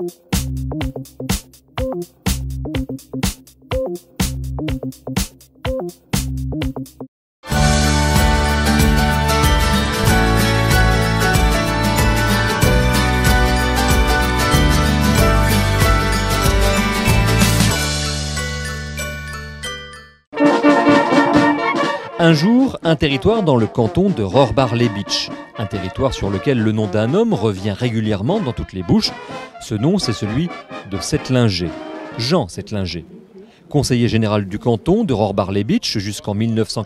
Un jour, un territoire dans le canton de Rohrbach-les-Bitches. Un territoire sur lequel le nom d'un homme revient régulièrement dans toutes les bouches. Ce nom, c'est celui de Settlinger, Jean Settlinger. Conseiller général du canton de Rohrbach-les-Bitches jusqu'en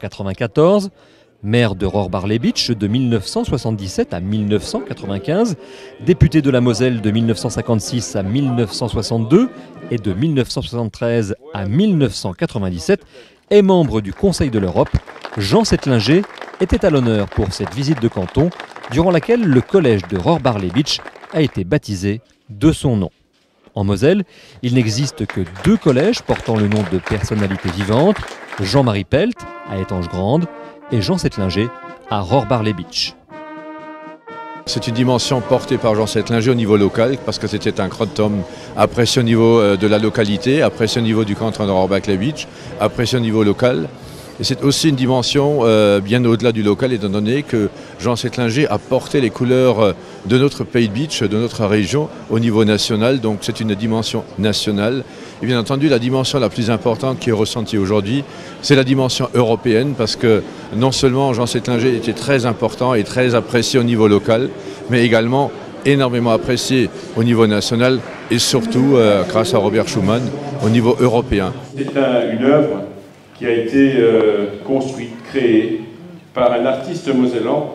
1994, maire de Rohrbach-les-Bitches de 1977 à 1995, député de la Moselle de 1956 à 1962 et de 1973 à 1997, est membre du Conseil de l'Europe. Jean Settlinger était à l'honneur pour cette visite de canton, durant laquelle le collège de Rohrbach-les-Bitches a été baptisé de son nom. En Moselle, il n'existe que 2 collèges portant le nom de personnalités vivantes, Jean-Marie Pelt à Étanges-Grande et Jean Settlinger à Rohrbach-les-Bitches. C'est une dimension portée par Jean Settlinger au niveau local, parce que c'était un grand homme apprécié au niveau de la localité, apprécié au niveau du canton de Rohrbach-les-Bitches, apprécié au niveau local. Et c'est aussi une dimension bien au-delà du local, étant donné que Jean Settlinger a porté les couleurs de notre pays de Bitche, de notre région, au niveau national. Donc c'est une dimension nationale. Et bien entendu, la dimension la plus importante qui est ressentie aujourd'hui, c'est la dimension européenne, parce que non seulement Jean Settlinger était très important et très apprécié au niveau local, mais également énormément apprécié au niveau national et surtout, grâce à Robert Schuman, au niveau européen. C'est une œuvre qui a été construite, créée par un artiste mosellan,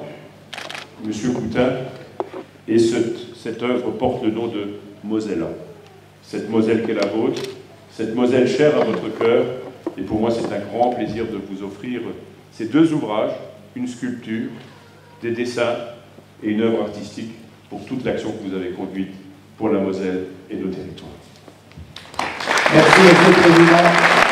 M. Coutin, et cette œuvre porte le nom de Mosellan. Cette Moselle qui est la vôtre, cette Moselle chère à votre cœur, et pour moi c'est un grand plaisir de vous offrir ces 2 ouvrages, une sculpture, des dessins et une œuvre artistique pour toute l'action que vous avez conduite pour la Moselle et nos territoires. Merci, M. le Président.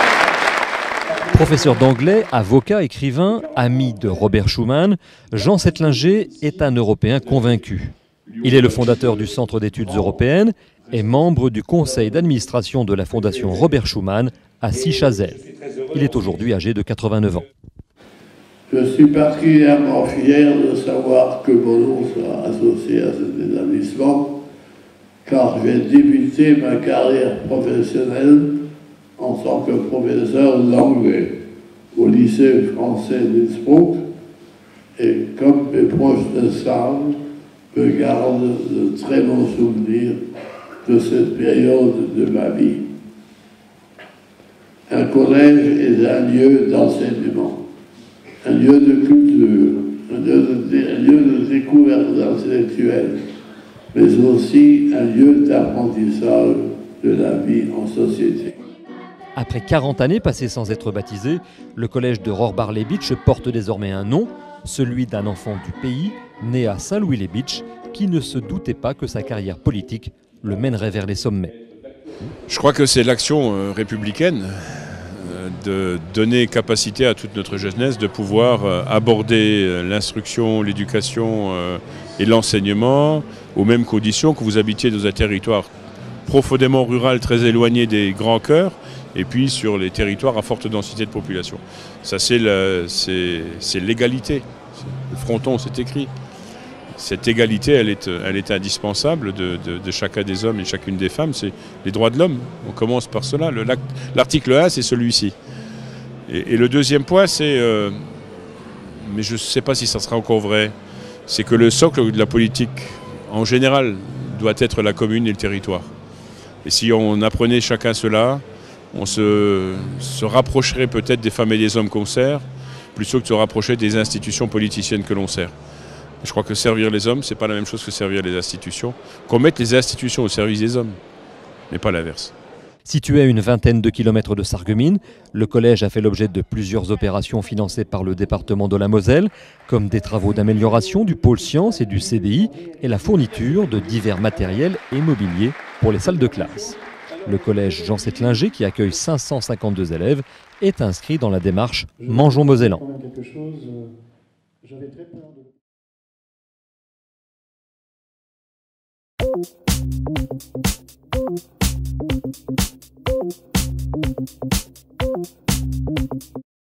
Professeur d'anglais, avocat, écrivain, ami de Robert Schuman, Jean Settlinger est un Européen convaincu. Il est le fondateur du Centre d'études européennes et membre du conseil d'administration de la Fondation Robert Schuman à Sichazel. Il est aujourd'hui âgé de 89 ans. Je suis particulièrement fier de savoir que mon nom sera associé à cet établissement, car j'ai débuté ma carrière professionnelle en tant que professeur d'anglais au lycée français d'Innsbruck, et comme mes proches de salle me gardent de très bons souvenirs de cette période de ma vie. Un collège est un lieu d'enseignement, un lieu de culture, un lieu de découverte intellectuelle, mais aussi un lieu d'apprentissage de la vie en société. Après 40 années passées sans être baptisé, le collège de Rohrbach-les-Bitches porte désormais un nom, celui d'un enfant du pays, né à Saint-Louis-les-Bitches, qui ne se doutait pas que sa carrière politique le mènerait vers les sommets. Je crois que c'est l'action républicaine de donner capacité à toute notre jeunesse de pouvoir aborder l'instruction, l'éducation et l'enseignement aux mêmes conditions, que vous habitiez dans un territoire profondément rural, très éloigné des grands cœurs, et puis sur les territoires à forte densité de population. Ça, c'est l'égalité. Le fronton, c'est écrit. Cette égalité, elle est indispensable de chacun des hommes et chacune des femmes. C'est les droits de l'homme. On commence par cela. L'article 1, c'est celui-ci. Et le deuxième point, c'est, mais je ne sais pas si ça sera encore vrai, c'est que le socle de la politique, en général, doit être la commune et le territoire. Et si on apprenait chacun cela, on se rapprocherait peut-être des femmes et des hommes qu'on sert, plutôt que de se rapprocher des institutions politiciennes que l'on sert. Je crois que servir les hommes, ce n'est pas la même chose que servir les institutions. Qu'on mette les institutions au service des hommes, mais pas l'inverse. Situé à une vingtaine de kilomètres de Sarreguemines, le collège a fait l'objet de plusieurs opérations financées par le département de la Moselle, comme des travaux d'amélioration du pôle sciences et du CDI et la fourniture de divers matériels et mobiliers pour les salles de classe. Le collège Jean Settlinger, qui accueille 552 élèves, est inscrit dans la démarche Mangeons Mosellan.